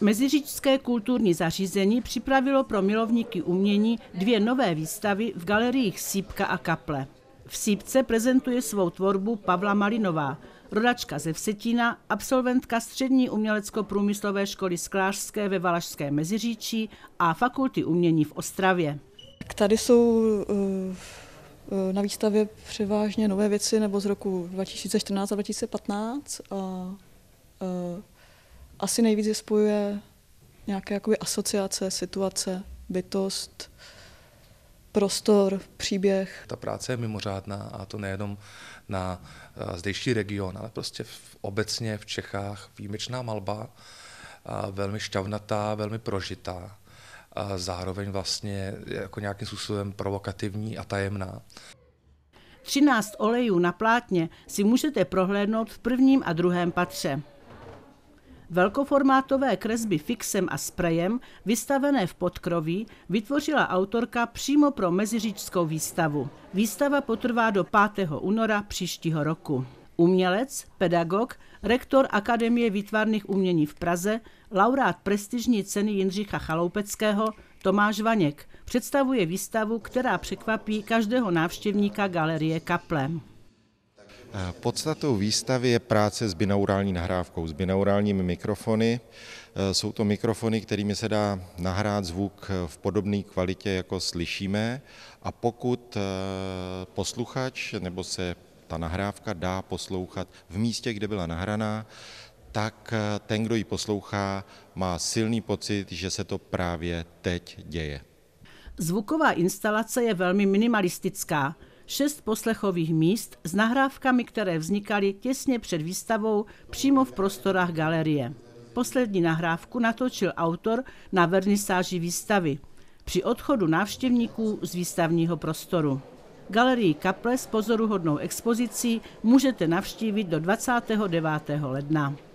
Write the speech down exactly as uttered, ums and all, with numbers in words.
Meziříčské kulturní zařízení připravilo pro milovníky umění dvě nové výstavy v galeriích Sýpka a Kaple. V Sýpce prezentuje svou tvorbu Pavla Malinová, rodačka ze Vsetína, absolventka Střední umělecko-průmyslové školy sklářské ve Valašském Meziříčí a Fakulty umění v Ostravě. Tady jsou na výstavě převážně nové věci nebo z roku dva tisíce čtrnáct a dva tisíce patnáct a asi nejvíc je spojuje nějaké jakoby asociace, situace, bytost, prostor, příběh. Ta práce je mimořádná a to nejenom na zdejší region, ale prostě v, obecně v Čechách výjimečná malba, a velmi šťavnatá, velmi prožitá a zároveň vlastně jako nějakým způsobem provokativní a tajemná. třináct olejů na plátně si můžete prohlédnout v prvním a druhém patře. Velkoformátové kresby fixem a sprejem, vystavené v podkroví, vytvořila autorka přímo pro meziříčskou výstavu. Výstava potrvá do pátého února příštího roku. Umělec, pedagog, rektor Akademie výtvarných umění v Praze, laureát prestižní ceny Jindřicha Chaloupeckého Tomáš Vaněk představuje výstavu, která překvapí každého návštěvníka galerie Kaple. Podstatou výstavy je práce s binaurální nahrávkou, s binaurálními mikrofony. Jsou to mikrofony, kterými se dá nahrát zvuk v podobné kvalitě, jako slyšíme, a pokud posluchač nebo se ta nahrávka dá poslouchat v místě, kde byla nahraná, tak ten, kdo ji poslouchá, má silný pocit, že se to právě teď děje. Zvuková instalace je velmi minimalistická. Šest poslechových míst s nahrávkami, které vznikaly těsně před výstavou přímo v prostorách galerie. Poslední nahrávku natočil autor na vernisáži výstavy při odchodu návštěvníků z výstavního prostoru. Galerii Kaple s pozoruhodnou expozicí můžete navštívit do dvacátého devátého ledna.